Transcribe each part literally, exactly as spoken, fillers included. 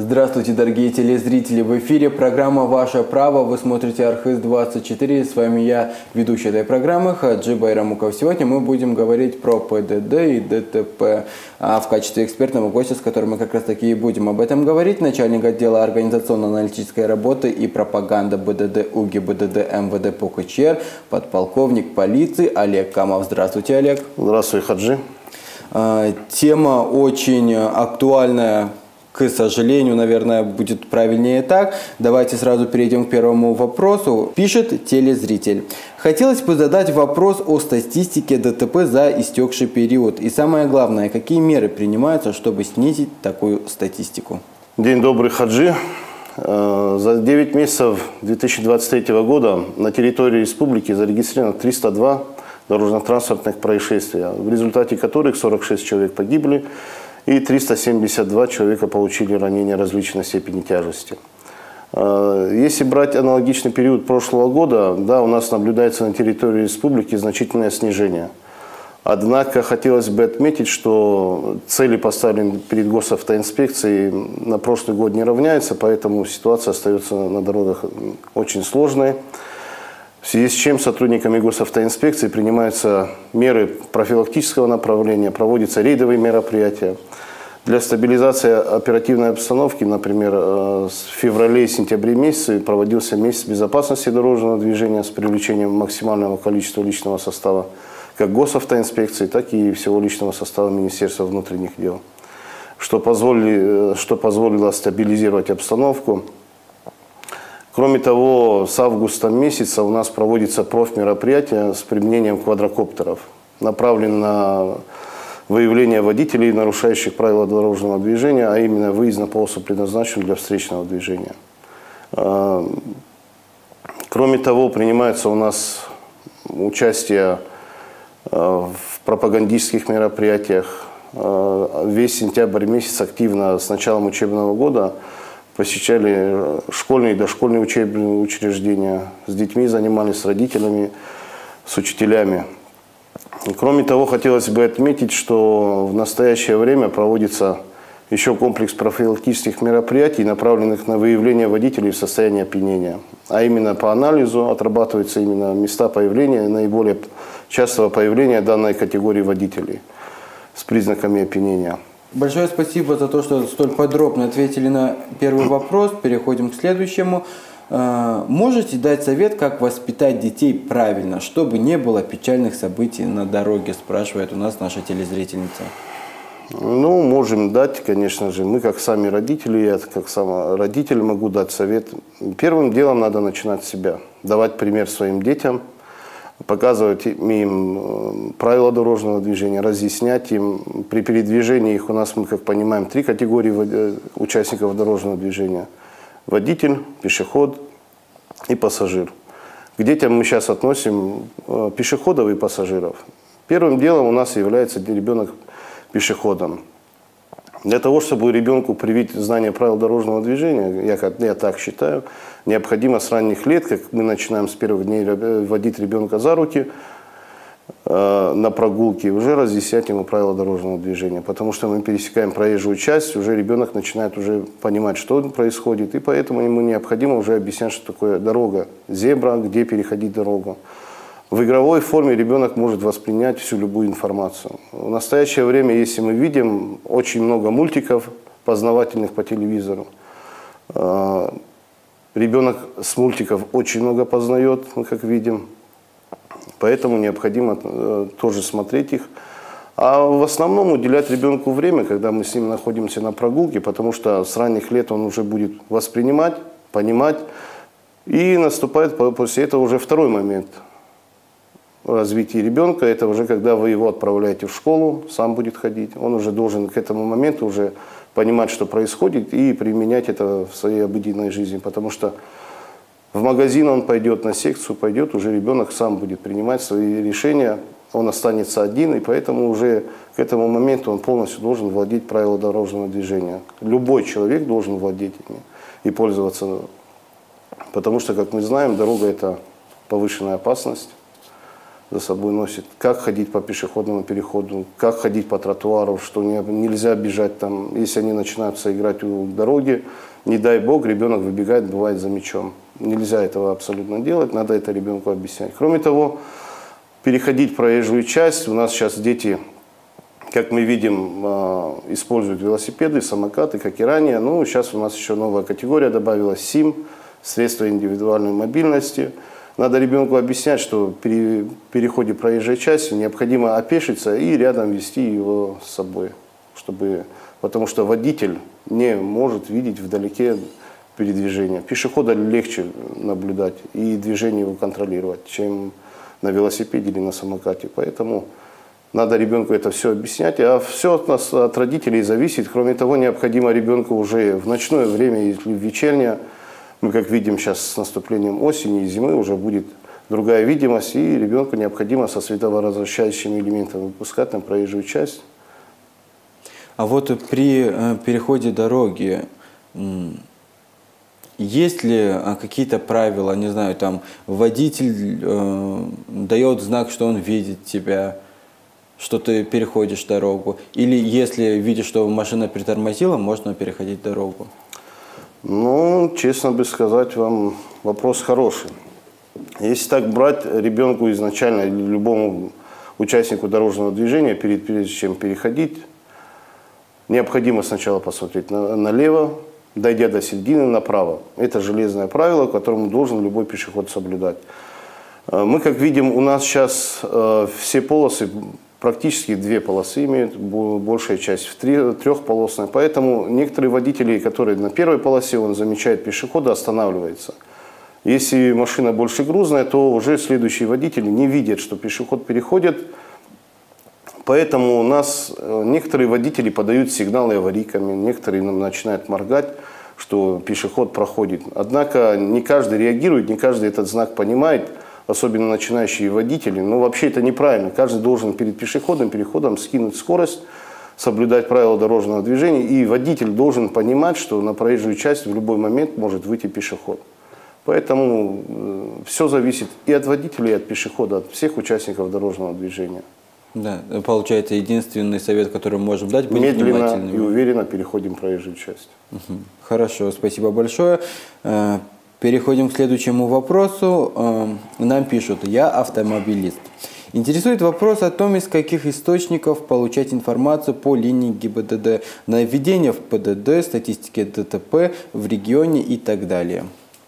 Здравствуйте, дорогие телезрители! В эфире программа «Ваше право». Вы смотрите Архыз двадцать четыре. С вами я, ведущий этой программы, Хаджи Байрамуков. Сегодня мы будем говорить про ПДД и ДТП. А в качестве экспертного гостя, с которым мы как раз таки и будем об этом говорить, начальник отдела организационно-аналитической работы и пропаганды БДД УГИ БДД МВД по КЧР, подполковник полиции Олег Камов. Здравствуйте, Олег. Здравствуй, Хаджи. Тема очень актуальная. К сожалению, наверное, будет правильнее так. Давайте сразу перейдем к первому вопросу. Пишет телезритель. Хотелось бы задать вопрос о статистике ДТП за истекший период. И самое главное, какие меры принимаются, чтобы снизить такую статистику? День добрый, Хаджи. За девять месяцев две тысячи двадцать третьего года на территории республики зарегистрировано триста два дорожно-транспортных происшествия, в результате которых сорок шесть человек погибли, и триста семьдесят два человека получили ранения различной степени тяжести. Если брать аналогичный период прошлого года, да, у нас наблюдается на территории республики значительное снижение. Однако хотелось бы отметить, что цели, поставленные перед госавтоинспекцией, на прошлый год не равняются, поэтому ситуация остается на дорогах очень сложной. В связи с чем сотрудниками госавтоинспекции принимаются меры профилактического направления, проводятся рейдовые мероприятия. Для стабилизации оперативной обстановки, например, в феврале и сентябре месяце проводился месяц безопасности дорожного движения с привлечением максимального количества личного состава как госавтоинспекции, так и всего личного состава Министерства внутренних дел, что позволило, что позволило стабилизировать обстановку. Кроме того, с августа месяца у нас проводится профмероприятие с применением квадрокоптеров, направлено на выявление водителей, нарушающих правила дорожного движения, а именно выезд на полосу, предназначенную для встречного движения. Кроме того, принимается у нас участие в пропагандистских мероприятиях. Весь сентябрь месяц активно с началом учебного года посещали школьные и дошкольные учебные учреждения, с детьми занимались, с родителями, с учителями. Кроме того, хотелось бы отметить, что в настоящее время проводится еще комплекс профилактических мероприятий, направленных на выявление водителей в состоянии опьянения. А именно по анализу отрабатываются именно места появления, наиболее частого появления данной категории водителей с признаками опьянения. Большое спасибо за то, что столь подробно ответили на первый вопрос. Переходим к следующему. Можете дать совет, как воспитать детей правильно, чтобы не было печальных событий на дороге, спрашивает у нас наша телезрительница. Ну, можем дать, конечно же. Мы, как сами родители, я как сам родитель могу дать совет. Первым делом надо начинать с себя. Давать пример своим детям, показывать им правила дорожного движения, разъяснять им. При передвижении их у нас, мы как понимаем, три категории участников дорожного движения. Водитель, пешеход и пассажир. К детям мы сейчас относим пешеходов и пассажиров. Первым делом у нас является ребенок пешеходом. Для того, чтобы ребенку привить знание правил дорожного движения, я, я так считаю, необходимо с ранних лет, как мы начинаем с первых дней водить ребенка за руки э, на прогулке, уже разъяснять ему правила дорожного движения. Потому что мы пересекаем проезжую часть, уже ребенок начинает уже понимать, что происходит, и поэтому ему необходимо уже объяснять, что такое дорога, зебра, где переходить дорогу. В игровой форме ребенок может воспринять всю любую информацию. В настоящее время, если мы видим очень много мультиков познавательных по телевизору, ребенок с мультиков очень много познает, мы как видим, поэтому необходимо тоже смотреть их. А в основном уделять ребенку время, когда мы с ним находимся на прогулке, потому что с ранних лет он уже будет воспринимать, понимать, и наступает после этого уже второй момент развития ребенка. Это уже когда вы его отправляете в школу, сам будет ходить, он уже должен к этому моменту уже понимать, что происходит, и применять это в своей обыденной жизни, потому что в магазин он пойдет, на секцию пойдет, уже ребенок сам будет принимать свои решения, он останется один, и поэтому уже к этому моменту он полностью должен владеть правилами дорожного движения. Любой человек должен владеть ими и пользоваться, потому что, как мы знаем, дорога – это повышенная опасность. за собой носит, как ходить по пешеходному переходу, как ходить по тротуару, что не, нельзя бежать там, если они начинаются играть у дороги, не дай бог, ребенок выбегает, бывает за мячом. Нельзя этого абсолютно делать, надо это ребенку объяснять. Кроме того, переходить проезжую часть, у нас сейчас дети, как мы видим, используют велосипеды, самокаты, как и ранее, но сейчас у нас еще новая категория добавилась, СИМ, средства индивидуальной мобильности. Надо ребенку объяснять, что при переходе проезжей части необходимо опешиться и рядом вести его с собой, чтобы, потому что водитель не может видеть вдалеке передвижение. Пешехода легче наблюдать и движение его контролировать, чем на велосипеде или на самокате. Поэтому надо ребенку это все объяснять. А все от нас, от родителей зависит. Кроме того, необходимо ребенку уже в ночное время или в вечернее, мы как видим сейчас с наступлением осени и зимы, уже будет другая видимость, и ребенку необходимо со световозвращающими элементами выпускать на проезжую часть. А вот при э, переходе дороги есть ли какие-то правила, не знаю, там водитель э, дает знак, что он видит тебя, что ты переходишь дорогу, или если видишь, что машина притормозила, можно переходить дорогу? Ну, честно бы сказать вам, вопрос хороший. Если так брать, ребенку изначально, любому участнику дорожного движения, перед, перед чем переходить, необходимо сначала посмотреть на, налево, дойдя до середины, направо. Это железное правило, которому должен любой пешеход соблюдать. Мы, как видим, у нас сейчас э, все полосы, практически две полосы имеют, большая часть в три, трехполосная. Поэтому некоторые водители, которые на первой полосе, он замечает пешехода, останавливается. Если машина больше грузная, то уже следующие водители не видят, что пешеход переходит. Поэтому у нас некоторые водители подают сигналы аварийками, некоторые начинают моргать, что пешеход проходит. Однако не каждый реагирует, не каждый этот знак понимает, особенно начинающие водители. Но вообще это неправильно. Каждый должен перед пешеходным переходом скинуть скорость, соблюдать правила дорожного движения. И водитель должен понимать, что на проезжую часть в любой момент может выйти пешеход. Поэтому э, все зависит и от водителя, и от пешехода, от всех участников дорожного движения. Да, получается, единственный совет, который мы можем дать, быть медленно внимательными. И уверенно переходим проезжую часть. Угу. Хорошо, спасибо большое. Переходим к следующему вопросу. Нам пишут: я автомобилист. Интересует вопрос о том, из каких источников получать информацию по линии ГИБДД, на введение в ПДД, статистике ДТП в регионе и так далее.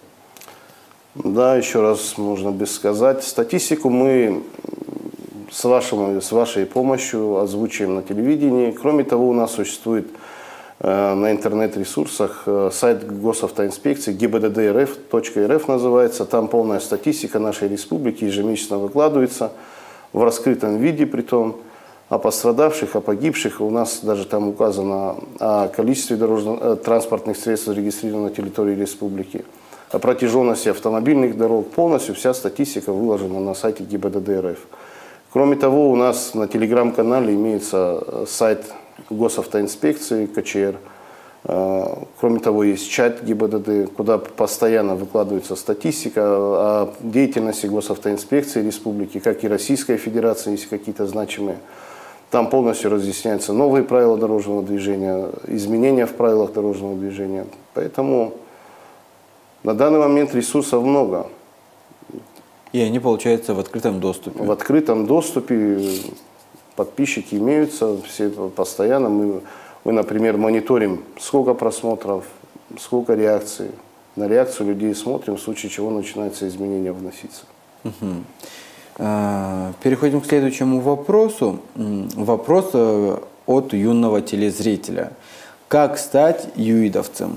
Да, еще раз можно бы сказать. Статистику мы с, вашим, с вашей помощью озвучиваем на телевидении. Кроме того, у нас существует э, на интернет-ресурсах э, сайт госавтоинспекции гибдд.рф точка рф называется. Там полная статистика нашей республики ежемесячно выкладывается в раскрытом виде, притом о пострадавших, о погибших. У нас даже там указано о количестве дорожно- транспортных средств, зарегистрированных на территории республики, о протяженности автомобильных дорог. Полностью вся статистика выложена на сайте ГИБДД.рф. Кроме того, у нас на телеграм-канале имеется сайт госавтоинспекции КЧР. Кроме того, есть чат ГИБДД, куда постоянно выкладывается статистика о деятельности госавтоинспекции республики, как и Российской Федерации, если какие-то значимые. Там полностью разъясняются новые правила дорожного движения, изменения в правилах дорожного движения. Поэтому на данный момент ресурсов много. И они, получается, в открытом доступе. В открытом доступе подписчики имеются, все постоянно. Мы, мы, например, мониторим, сколько просмотров, сколько реакций. На реакцию людей смотрим, в случае чего начинаются изменения вноситься. Угу. Переходим к следующему вопросу. Вопрос от юного телезрителя. Как стать юидовцем?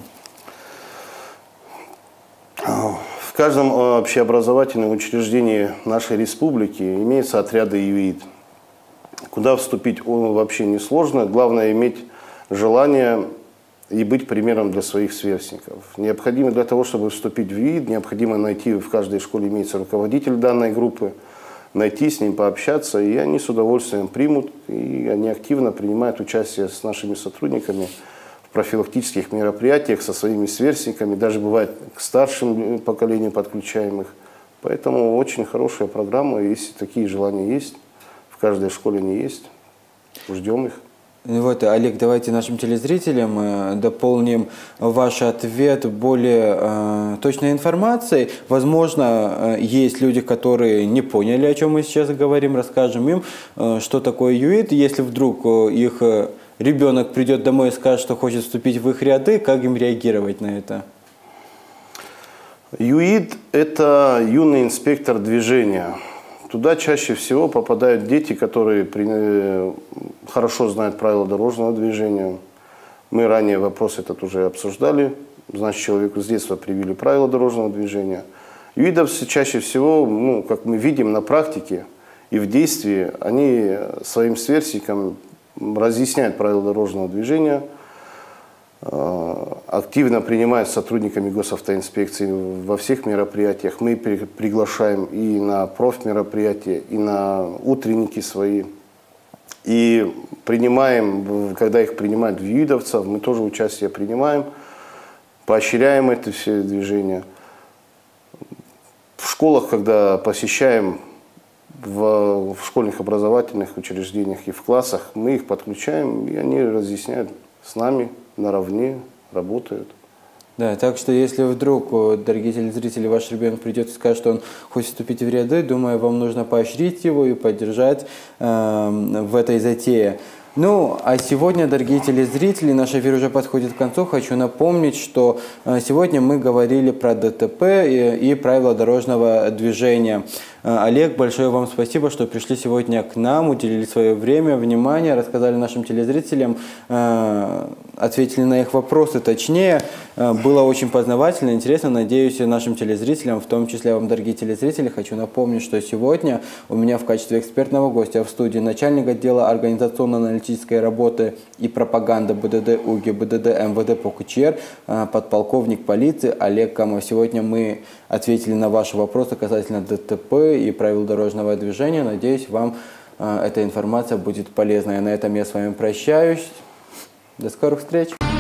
В каждом общеобразовательном учреждении нашей республики имеются отряды ЮИД. Куда вступить вообще несложно. Главное иметь желание и быть примером для своих сверстников. Необходимо для того, чтобы вступить в ЮИД, необходимо найти, в каждой школе имеется руководитель данной группы, найти с ним, пообщаться, и они с удовольствием примут, и они активно принимают участие с нашими сотрудниками в профилактических мероприятиях, со своими сверстниками, даже бывает к старшим поколению подключаемых. Поэтому очень хорошая программа, если такие желания есть, в каждой школе не есть, ждем их. Вот, Олег, давайте нашим телезрителям э, дополним ваш ответ более э, точной информацией. Возможно, э, есть люди, которые не поняли, о чем мы сейчас говорим. Расскажем им, э, что такое ЮИД. Если вдруг э, их э, ребенок придет домой и скажет, что хочет вступить в их ряды, как им реагировать на это? ЮИД – это юный инспектор движения. Туда чаще всего попадают дети, которые при, хорошо знают правила дорожного движения. Мы ранее вопрос этот уже обсуждали. Значит, человеку с детства привили правила дорожного движения. ЮИДовцы чаще всего, ну, как мы видим на практике и в действии, они своим сверстникам разъясняют правила дорожного движения, активно принимают сотрудниками госавтоинспекции во всех мероприятиях. Мы приглашаем и на профмероприятия, и на утренники свои. И принимаем, когда их принимают в ЮИДовцев, мы тоже участие принимаем, поощряем это все движения. В школах, когда посещаем, в, в школьных образовательных учреждениях и в классах, мы их подключаем, и они разъясняют с нами. Наравне работают. Да, так что если вдруг, дорогие телезрители, ваш ребенок придет и скажет, что он хочет вступить в ряды, думаю, вам нужно поощрить его и поддержать э, в этой затее. Ну, а сегодня, дорогие телезрители, наш эфир уже подходит к концу. Хочу напомнить, что сегодня мы говорили про ДТП и, и правила дорожного движения. Олег, большое вам спасибо, что пришли сегодня к нам, уделили свое время, внимание, рассказали нашим телезрителям, ответили на их вопросы точнее. Было очень познавательно, интересно. Надеюсь, нашим телезрителям, в том числе вам, дорогие телезрители, хочу напомнить, что сегодня у меня в качестве экспертного гостя в студии начальник отдела организационно-аналитической работы и пропаганды БДД УГИ БДД МВД по КЧР, подполковник полиции Олег Камов. Сегодня мы ответили на ваши вопросы касательно ДТП и правил дорожного движения. Надеюсь, вам эта информация будет полезной. На этом я с вами прощаюсь. До скорых встреч!